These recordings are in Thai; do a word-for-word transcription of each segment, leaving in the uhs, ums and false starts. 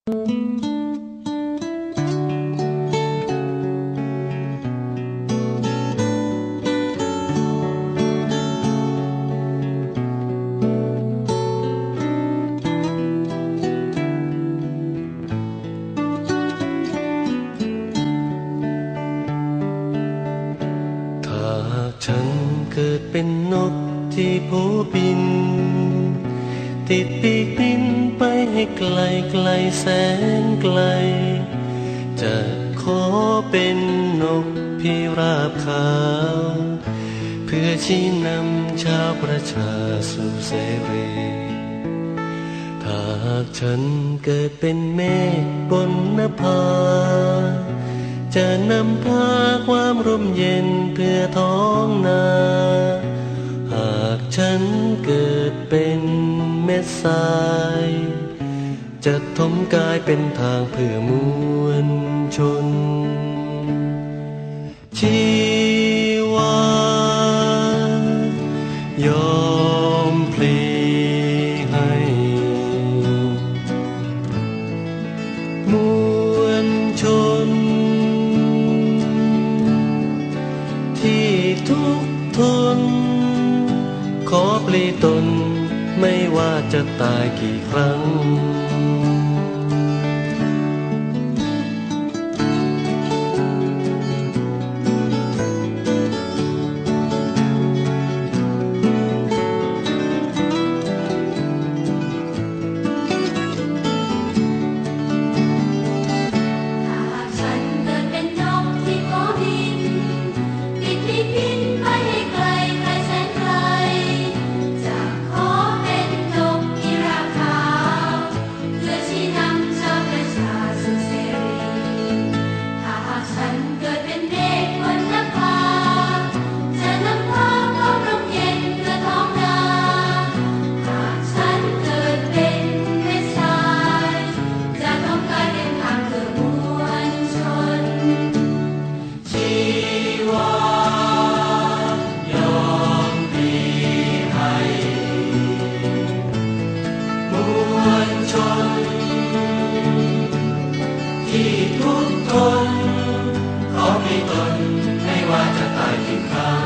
ฉันเกิดเป็นนกที่โผบินติดปีกบินไปให้ไกลไกลแสนไกลจะขอเป็นนกพิราบขาวเพื่อชี้นำชาวประชาสู่เสรีถ้าหากฉันเกิดเป็นเมฆบนนภาจะนำพาความร่มเย็นเพื่อท้องนาหากฉันเกิดเป็นเม็ดทรายจะถมกายเป็นทางเพื่อมวลชนชีวายอมพลีให้มวลชนที่ทุกข์ทนขอปลีตนไม่ว่าจะตายกี่ครั้งที่ทุกทนขอมีตนไม่ว่าจะตายกี่ครั้ง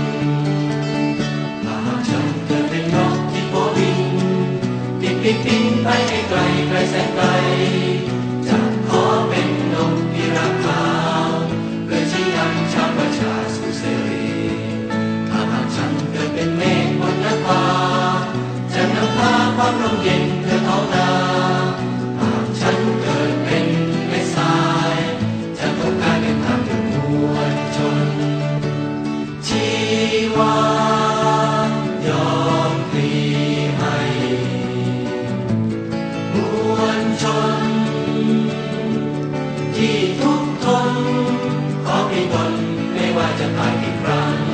ถ้าหากฉันเกิดเป็นนกที่โผบินติดปีกบินไปให้ไกลไกลแสนไกลจะขอเป็นนกพิราบขาวเพื่อชี้นำชาวประชาสู่เสรีถ้าหากฉันเกิดเป็นเมฆบนนภาจะนำพาความร่มเย็นเพื่อท้องนาหากฉันเกิดเป็นชีวายอมพลีให้มวลชนที่ทุกข์ทนขอมีตนไม่ว่าจะตายกี่ครั้ง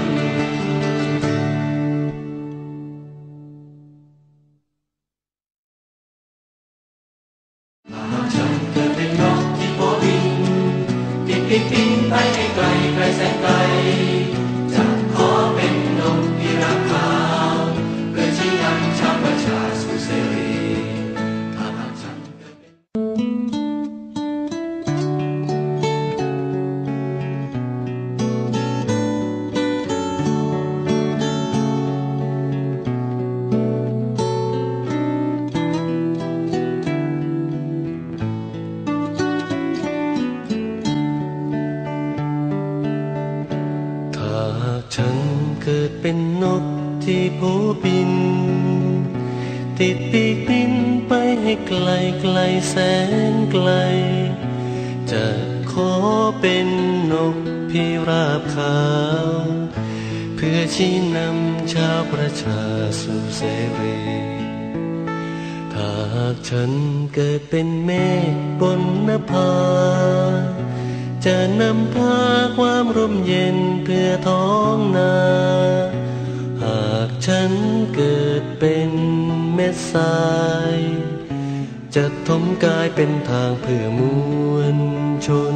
หากฉันเกิดเป็นนกที่โผบินติดปีกบินไปให้ไกลไกลแสนไกลจะขอเป็นนกพิราบขาวเพื่อชี้นำชาวประชาสู่เสรีถ้าหากฉันเกิดเป็นฉันเกิดเป็นนกที่โผบินติดปีกบินไปให้ไกลไกลแสนไกลจะขอเป็นนกพิราบขาวเพื่อชี้นำชาวประชาสู่เสรีถ้าหากฉันเกิดเป็นเมฆบนนภาจะนำพาความร่มเย็นเพื่อท้องนาหากฉันเกิดเป็นเม็ดทรายจะถมกายเป็นทางเพื่อมวลชน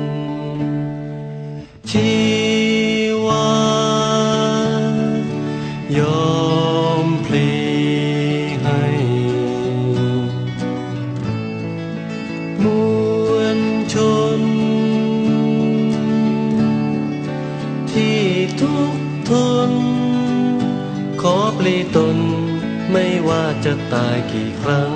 ชีวายอมพลีให้มอปลีตนไม่ว่าจะตายกี่ครั้ง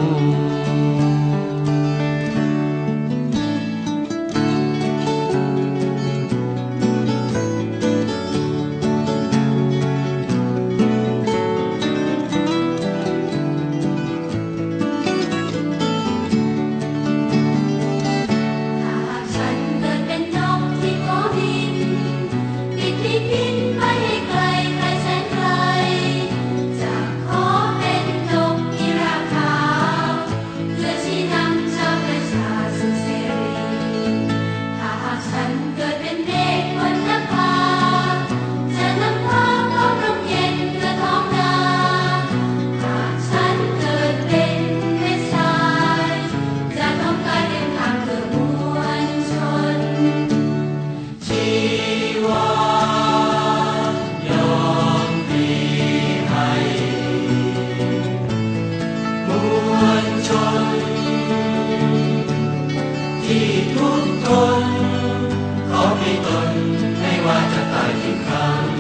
ที่ทุกทนขอให้ตนไม่ว่าจะตายกี่ครั้ง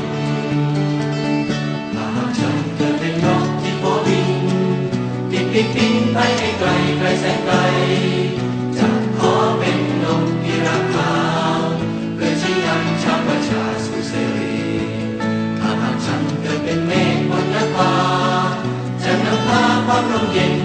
ถ้าหากฉันเกิดเป็นนกที่โผบินติดปีกบินไปให้ไกลไกลแสนไกลจะขอเป็นนกพิราบขาวเพื่อชี้นำชาวประชาสู่เสรีถ้าหากฉันเกิดเป็นเมฆบนนภาจะนำพาความร่มเย็น